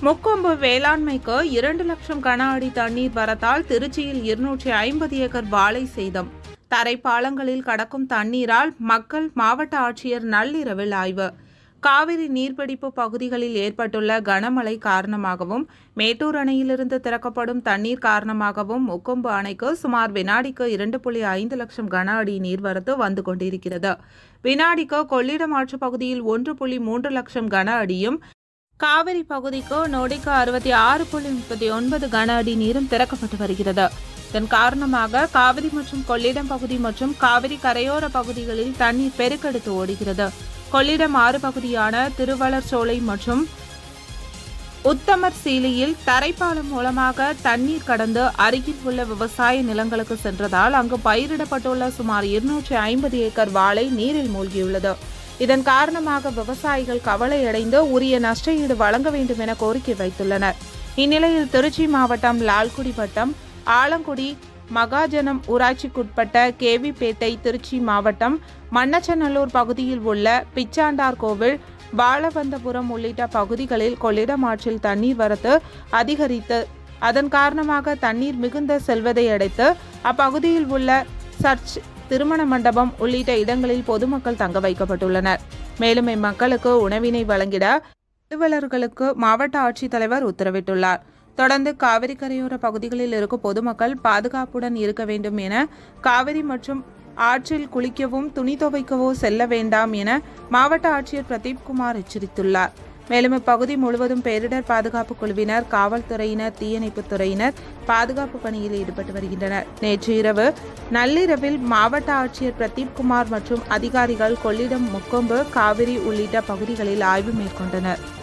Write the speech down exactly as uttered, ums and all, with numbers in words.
முக்கொம்பு வேளாண்மைக்கு இரண்டு லட்சம் கன அடி தண்ணீர் வரத்தால் திருச்சியில் இருநூற்றி ஐம்பது ஏக்கர் வாழை சேதம். தரைப்பாலங்களில் கடக்கும் தண்ணீரால் மக்கள். மாவட்ட ஆட்சியர் நள்ளிரவில் ஆய்வு. காவிரி நீர்பிடிப்பு பகுதிகளில் ஏற்பட்டுள்ள கனமழை காரணமாகவும் மேட்டூர் அணையிலிருந்து திறக்கப்படும் தண்ணீர் காரணமாகவும் முக்கொம்பு அணைக்கு சுமார் வினாடிக்கு இரண்டு புள்ளி ஐந்து லட்சம் கன அடி நீர்வரத்து வந்து கொண்டிருக்கிறது. வினாடிக்கு கொள்ளிடம் ஆற்று பகுதியில் ஒன்று புள்ளி மூன்று லட்சம் கன அடியும், காவிரி பகுதிக்கு நொடிக்கு அறுபத்தி ஆறு புள்ளி முப்பத்தி ஒன்பது கன அடி நீரும் திறக்கப்பட்டு வருகிறது. இதன் காரணமாக காவிரி மற்றும் கொள்ளிடம் பகுதி மற்றும் காவிரி கரையோர பகுதிகளில் தண்ணீர் பெருக்கெடுத்து ஓடுகிறது. கொள்ளிடம் ஆறு பகுதியான திருவளர்சோலை மற்றும் உத்தமர் சீலியில் தரைப்பாலம் மூலமாக தண்ணீர் கடந்து அருகில் உள்ள விவசாய நிலங்களுக்கு சென்றதால் அங்கு பயிரிடப்பட்டுள்ள சுமார் இருநூற்றி ஐம்பது ஏக்கர் வாழை நீரில் மூழ்கியுள்ளது. இதன் காரணமாக விவசாயிகள் கவலையடைந்து உரிய நஷ்டஈடு வழங்க வேண்டும் என கோரிக்கை வைத்துள்ளனர். இந்நிலையில் திருச்சி மாவட்டம் லால்குடி வட்டம் ஆலங்குடி மகாஜனம் ஊராட்சிக்குட்பட்ட கேவிப்பேட்டை, திருச்சி மாவட்டம் மண்ணச்சநல்லூர் பகுதியில் உள்ள பிச்சாண்டார் கோவில், பாலவந்தபுரம் உள்ளிட்ட பகுதிகளில் கொள்ளிடம் ஆற்றில் தண்ணீர் வரத்து அதிகரித்து அதன் காரணமாக தண்ணீர் மிகுந்த செல்வதை அடுத்து அப்பகுதியில் உள்ள சர்ச், திருமண மண்டபம் உள்ளிட்ட இடங்களில் பொதுமக்கள் தங்க வைக்கப்பட்டுள்ளனர். மேலும் இம்மக்களுக்கு உணவினை வழங்கிட அலுவலர்களுக்கு மாவட்ட ஆட்சித்தலைவர் உத்தரவிட்டுள்ளார். தொடர்ந்து காவிரி கரையோர பகுதிகளில் இருக்கும் பொதுமக்கள் பாதுகாப்புடன் இருக்க வேண்டும் என, காவிரி மற்றும் ஆற்றில் குளிக்கவும் துணி துவைக்கவோ செல்ல வேண்டாம் என மாவட்ட ஆட்சியர் பிரதீப்குமார் எச்சரித்துள்ளார். மேலும் இப்பகுதி முழுவதும் பேரிடர் பாதுகாப்பு குழுவினர், காவல்துறையினர், தீயணைப்புத் துறையினர் பாதுகாப்பு பணியில் ஈடுபட்டு வருகின்றனர். நேற்று இரவு நள்ளிரவில் மாவட்ட ஆட்சியர் பிரதீப்குமார் மற்றும் அதிகாரிகள் கொள்ளிடம், முக்கொம்பு, காவிரி உள்ளிட்ட பகுதிகளில் ஆய்வு மேற்கொண்டனர்.